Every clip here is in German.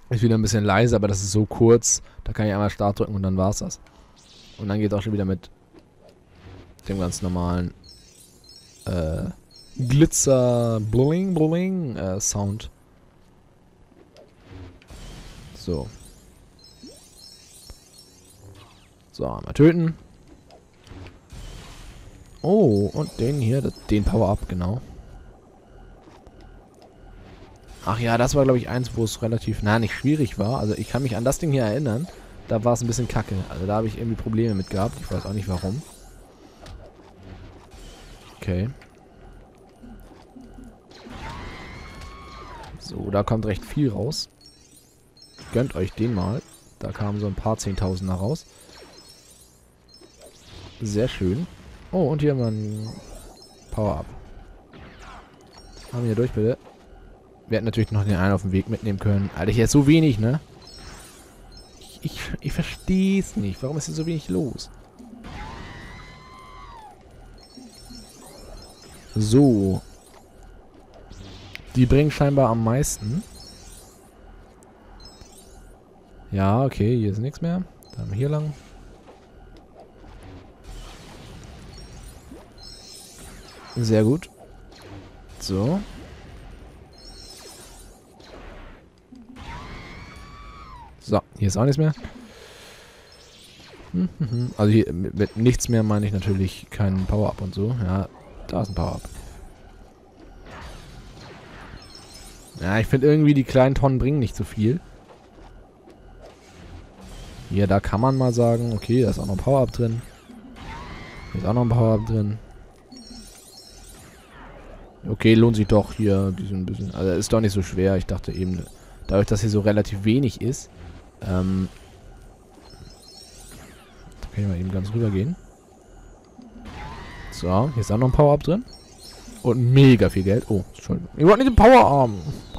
Ist wieder ein bisschen leise, aber das ist so kurz. Da kann ich einmal Start drücken und dann war's das. Und dann geht es auch schon wieder mit dem ganz normalen Glitzer Bling Bling Sound. So. So, einmal töten. Oh, und den hier, den Power-Up, genau. Ach ja, das war, glaube ich, eins, wo es relativ, nicht schwierig war. Also ich kann mich an das Ding hier erinnern. Da war es ein bisschen kacke. Also da habe ich irgendwie Probleme mit gehabt. Ich weiß auch nicht warum. Okay. So, da kommt recht viel raus. Gönnt euch den mal. Da kamen so ein paar Zehntausender raus. Sehr schön. Oh, und hier haben wir ein Power-Up. Haben wir hier durch, bitte. Wir hätten natürlich noch den einen auf dem Weg mitnehmen können. Alter, hier ist so wenig, ne? Ich verstehe es nicht. Warum ist hier so wenig los? So. Die bringen scheinbar am meisten. Ja, okay, hier ist nichts mehr. Dann hier lang. Sehr gut. So. So, hier ist auch nichts mehr. Also hier mit nichts mehr meine ich natürlich keinen Power-Up und so. Ja, da ist ein Power-Up. Ja, ich finde irgendwie, die kleinen Tonnen bringen nicht so viel. Hier, da kann man mal sagen, okay, da ist auch noch ein Power-Up drin. Hier ist auch noch ein Power-Up drin. Okay, lohnt sich doch hier diesen bisschen. Also ist doch nicht so schwer. Ich dachte eben, dadurch, dass hier so relativ wenig ist, da kann ich mal eben ganz rüber gehen. So, hier ist auch noch ein Power-Up drin. Und mega viel Geld. Oh, Entschuldigung. Ich wollte nicht den Power-Arm.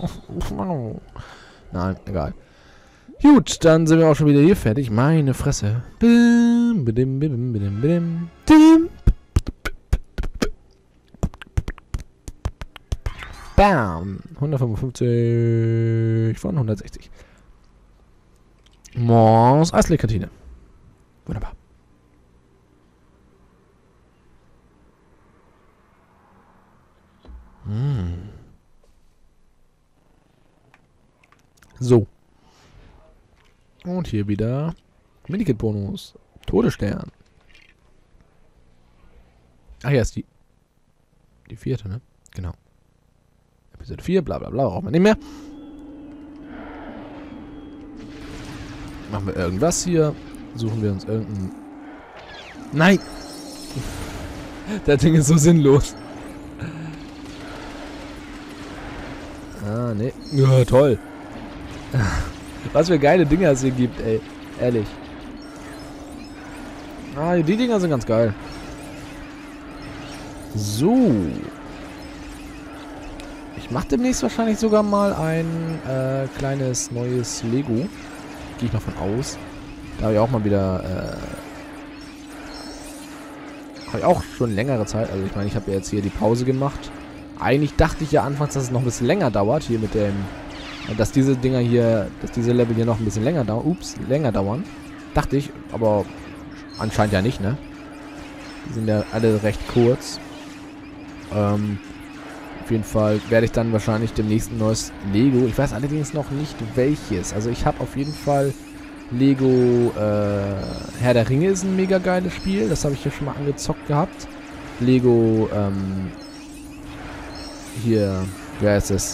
Nein, egal. Gut, dann sind wir auch schon wieder hier fertig. Meine Fresse. Bam. 155 von 160. Mons Eisley-Kantine. Wunderbar. So. Und hier wieder Minikit-Bonus. Todesstern. Ach ja, ist die vierte, ne? Genau. Episode 4, bla bla bla, brauchen wir nicht mehr. Machen wir irgendwas hier. Suchen wir uns irgendein... Nein! Das Ding ist so sinnlos. Ah, ne. Ja, toll. Was für geile Dinger es hier gibt, ey. Ehrlich. Ah, die Dinger sind ganz geil. So. Ich mache demnächst wahrscheinlich sogar mal ein kleines neues Lego. Gehe ich mal von aus. Da habe ich auch mal wieder... habe ich auch schon längere Zeit. Also ich meine, ich habe ja jetzt hier die Pause gemacht. Eigentlich dachte ich ja anfangs, dass es noch ein bisschen länger dauert. Hier mit dem... Dass diese Dinger hier... Dass diese Level hier noch ein bisschen länger dauern. Ups, länger dauern. Dachte ich, aber anscheinend ja nicht, ne? Die sind ja alle recht kurz. Auf jeden Fall werde ich dann wahrscheinlich demnächst ein neues Lego. Ich weiß allerdings noch nicht welches. Also ich habe auf jeden Fall Lego Herr der Ringe ist ein mega geiles Spiel. Das habe ich ja schon mal angezockt gehabt. Lego hier, wer ist es?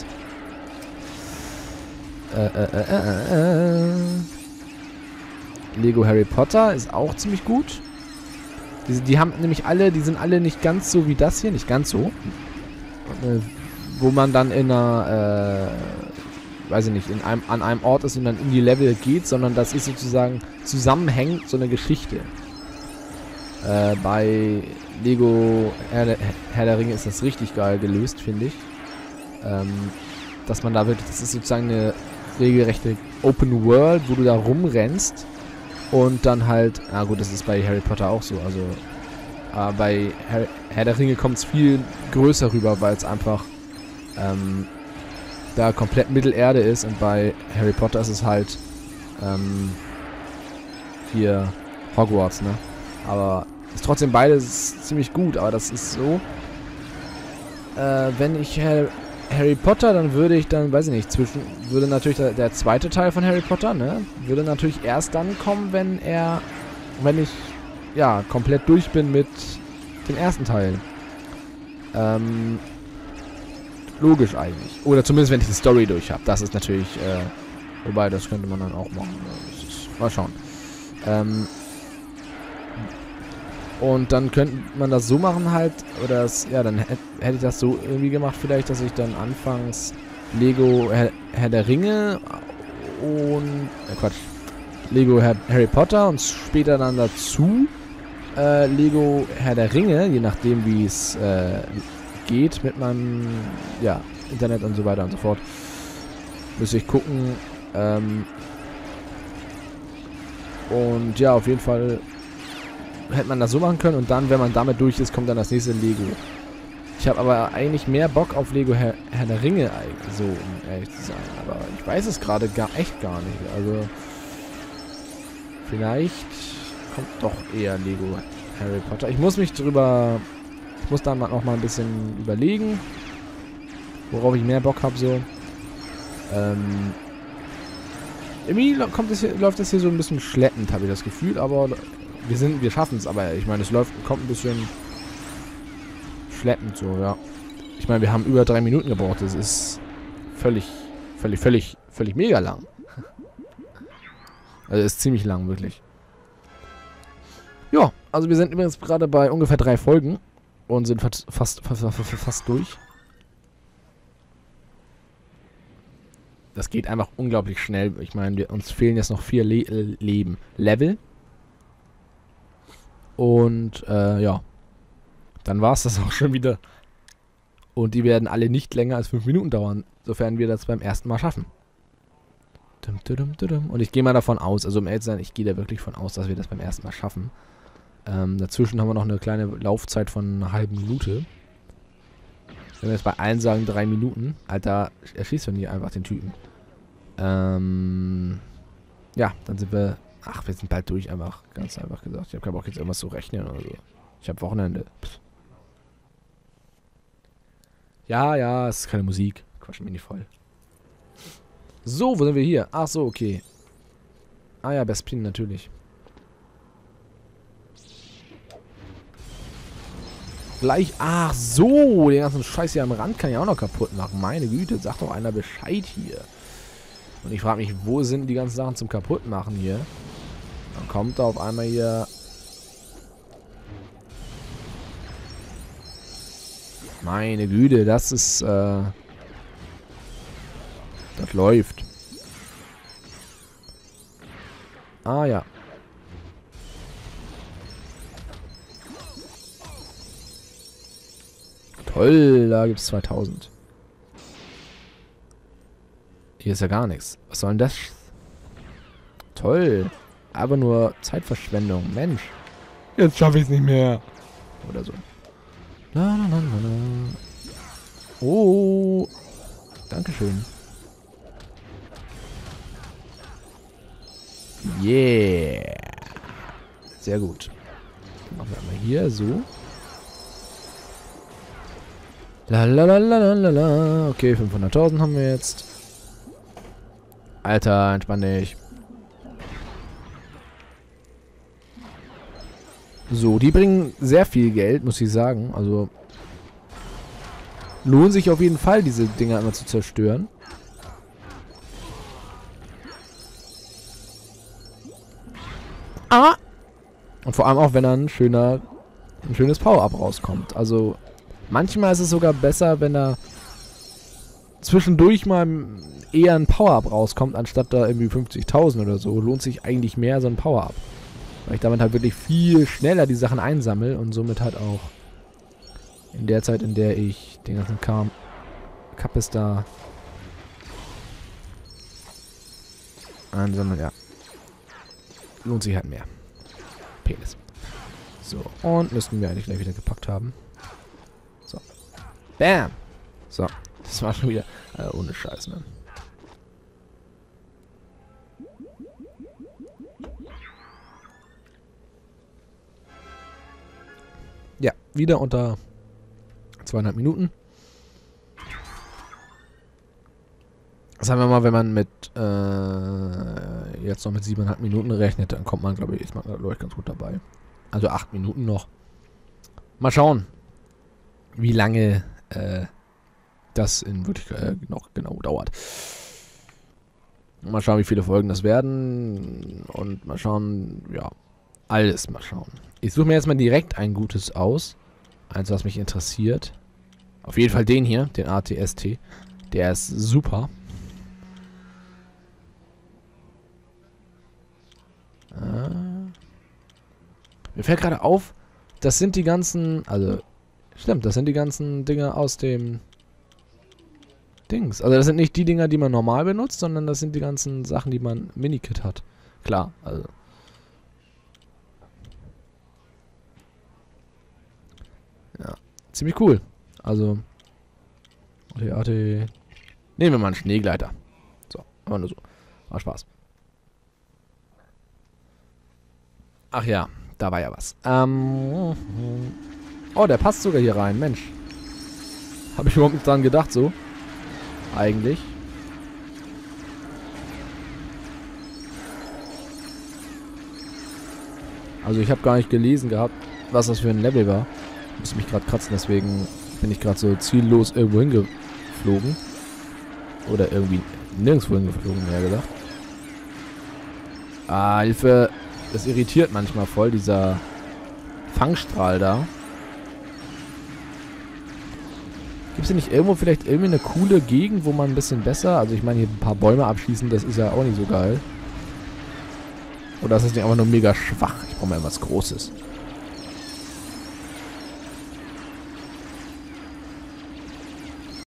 Lego Harry Potter ist auch ziemlich gut. Die haben nämlich alle, die sind alle nicht ganz so wie das hier, nicht ganz so. Wo man dann in einer, weiß ich nicht, an einem Ort ist und dann in die Level geht, sondern das ist sozusagen zusammenhängend so eine Geschichte. Bei Lego Herr der Ringe ist das richtig geil gelöst, finde ich. Dass man da wirklich, das ist sozusagen eine regelrechte Open World, wo du da rumrennst und dann halt, na gut, das ist bei Harry Potter auch so, also bei Herr der Ringe kommt es viel größer rüber, weil es einfach da komplett Mittelerde ist und bei Harry Potter ist es halt hier Hogwarts, ne? Aber ist trotzdem beides ziemlich gut, aber das ist so, wenn ich Harry Potter, dann würde ich dann, weiß ich nicht, würde natürlich der zweite Teil von Harry Potter, ne? Würde natürlich erst dann kommen, wenn ich, ja, komplett durch bin mit dem ersten Teil. Logisch eigentlich. Oder zumindest, wenn ich die Story durch habe. Das ist natürlich, wobei, das könnte man dann auch machen. Mal schauen. Und dann könnte man das so machen halt, oder dann hätte ich das so irgendwie gemacht vielleicht, dass ich dann anfangs Lego Herr der Ringe und, Lego Harry Potter und später dann dazu Lego Herr der Ringe, je nachdem wie es geht mit meinem, ja, Internet und so weiter und so fort. Müsste ich gucken, und ja, auf jeden Fall hätte man das so machen können und dann, wenn man damit durch ist, kommt dann das nächste Lego. Ich habe aber eigentlich mehr Bock auf Lego Herr der Ringe, so, um ehrlich zu sein. Aber ich weiß es gerade echt gar nicht. Also, vielleicht kommt doch eher Lego Harry Potter. Ich muss dann noch mal ein bisschen überlegen, worauf ich mehr Bock habe, so. Irgendwie läuft das hier so ein bisschen schleppend, habe ich das Gefühl, aber wir schaffen es, aber ich meine, kommt ein bisschen schleppend so, ja. Ich meine, wir haben über 3 Minuten gebraucht, das ist völlig mega lang. Also ist ziemlich lang, wirklich. Ja, also wir sind übrigens gerade bei ungefähr 3 Folgen und sind fast durch. Das geht einfach unglaublich schnell. Ich meine, uns fehlen jetzt noch 4 Level. Und, ja. Dann war es das auch schon wieder. Und die werden alle nicht länger als 5 Minuten dauern, sofern wir das beim ersten Mal schaffen. Und ich gehe mal davon aus, also um ehrlich zu sein, ich gehe da wirklich von aus, dass wir das beim ersten Mal schaffen. Dazwischen haben wir noch eine kleine Laufzeit von einer halben Minute. Wenn wir jetzt bei allen sagen 3 Minuten, Alter, erschießt man hier einfach den Typen. Ja, dann sind wir... Ach, wir sind bald durch, einfach. Ganz einfach gesagt. Ich habe keinen Bock, jetzt irgendwas zu rechnen oder so. Ich habe Wochenende. Pff. Ja, es ist keine Musik. Quatsch mich nicht voll. So, wo sind wir hier? Ach so, okay. Ah ja, Bespin natürlich. Gleich... Ach so, den ganzen Scheiß hier am Rand kann ich auch noch kaputt machen. Meine Güte, sagt doch einer Bescheid hier. Und ich frage mich, wo sind die ganzen Sachen zum Kaputtmachen hier? Dann kommt da auf einmal hier... Meine Güte, das ist... Das läuft. Ah ja. Toll, da gibt es 2000. Hier ist ja gar nichts. Was soll denn das? Toll. Aber nur Zeitverschwendung. Mensch. Jetzt schaffe ich es nicht mehr. Oder so. Oh. Dankeschön. Yeah. Sehr gut. Dann machen wir mal hier so. Lalalala. Okay, 500.000 haben wir jetzt. Alter, entspann dich. So, die bringen sehr viel Geld, muss ich sagen. Also, lohnt sich auf jeden Fall, diese Dinger immer zu zerstören. Ah! Und vor allem auch, wenn dann ein schönes Power-Up rauskommt. Also, manchmal ist es sogar besser, wenn da zwischendurch mal eher ein Power-Up rauskommt, anstatt da irgendwie 50.000 oder so. Lohnt sich eigentlich mehr so ein Power-Up. Weil ich damit halt wirklich viel schneller die Sachen einsammle und somit halt auch in der Zeit, in der ich den ganzen Kappes da einsammle, ja. Lohnt sich halt mehr. Penis. So, und müssten wir eigentlich gleich wieder gepackt haben. So. Bam! So, das war schon wieder... Ohne Scheiß, ne? Ja, wieder unter 200 Minuten. Sagen wir mal, wenn man mit jetzt noch mit 7,5 Minuten rechnet, dann kommt man, glaube ich, ganz gut dabei. Also 8 Minuten noch. Mal schauen, wie lange das in Wirklichkeit noch genau dauert. Mal schauen, wie viele Folgen das werden. Und mal schauen, ja, alles mal schauen. Ich suche mir jetzt mal direkt ein gutes aus. Eins, was mich interessiert. Auf jeden Fall den hier, den ATST. Der ist super. Mir fällt gerade auf, das sind die ganzen, also, stimmt, das sind die ganzen Dinger aus dem Dings. Also das sind nicht die Dinger, die man normal benutzt, sondern das sind die ganzen Sachen, die man Minikit hat. Klar, also. Ja, ziemlich cool. Also, AT. Nehmen wir mal einen Schneegleiter. So, aber nur so. War Spaß. Ach ja, da war ja was. Oh, der passt sogar hier rein, Mensch. Habe ich überhaupt nicht dran gedacht, so. Eigentlich. Also ich habe gar nicht gelesen gehabt, was das für ein Level war. Ich muss mich gerade kratzen, deswegen bin ich gerade so ziellos irgendwo hingeflogen. Oder irgendwie nirgendwo hingeflogen, mehr gesagt. Ah, Hilfe. Das irritiert manchmal voll, dieser Fangstrahl da. Gibt es hier nicht irgendwo vielleicht irgendwie eine coole Gegend, wo man ein bisschen besser... Also ich meine, hier ein paar Bäume abschießen, das ist ja auch nicht so geil. Oder ist das nicht einfach nur mega schwach? Ich brauche mal was Großes.